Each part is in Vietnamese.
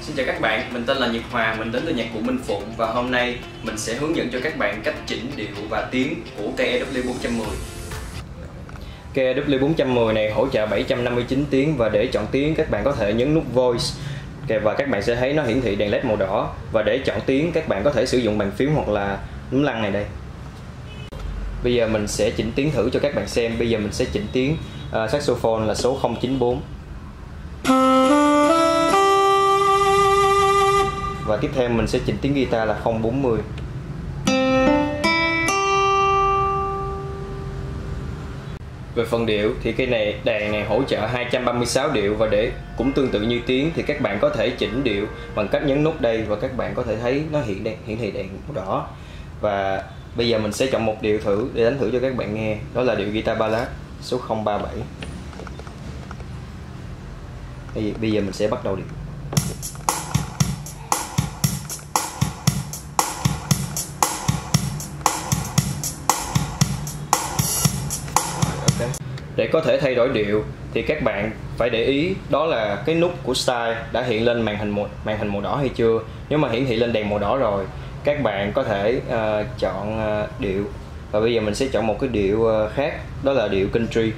Xin chào các bạn, mình tên là Nhật Hòa, mình đến từ nhạc cụ Minh Phụng và hôm nay mình sẽ hướng dẫn cho các bạn cách chỉnh điệu và tiếng của cây EW 410. Cây EW 410 này hỗ trợ 759 tiếng và để chọn tiếng các bạn có thể nhấn nút Voice và các bạn sẽ thấy nó hiển thị đèn LED màu đỏ, và để chọn tiếng các bạn có thể sử dụng bàn phím hoặc là núm lăng này đây. Bây giờ mình sẽ chỉnh tiếng thử cho các bạn xem. Bây giờ mình sẽ chỉnh tiếng saxophone là số 094. Và tiếp theo mình sẽ chỉnh tiếng guitar là 040. Về phần điệu thì cây đàn này hỗ trợ 236 điệu, và để cũng tương tự như tiếng thì các bạn có thể chỉnh điệu bằng cách nhấn nút đây và các bạn có thể thấy nó hiển thị đèn màu đỏ. Và bây giờ mình sẽ chọn một điệu thử để đánh thử cho các bạn nghe, đó là điệu guitar ballad số 037. Bây giờ mình sẽ bắt đầu điệu. Để có thể thay đổi điệu thì các bạn phải để ý đó là cái nút của style đã hiện lên màn hình màu đỏ hay chưa. Nếu mà hiển thị lên đèn màu đỏ rồi, các bạn có thể chọn điệu. Và bây giờ mình sẽ chọn một cái điệu khác, đó là điệu country.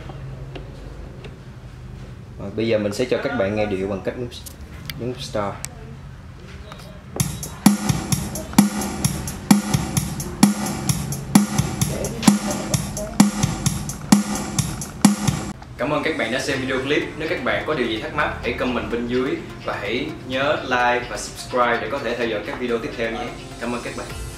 Và bây giờ mình sẽ cho các bạn nghe điệu bằng cách nhấn nút start. Cảm ơn các bạn đã xem video clip. Nếu các bạn có điều gì thắc mắc, hãy comment bên dưới và hãy nhớ like và subscribe để có thể theo dõi các video tiếp theo nhé. Cảm ơn các bạn.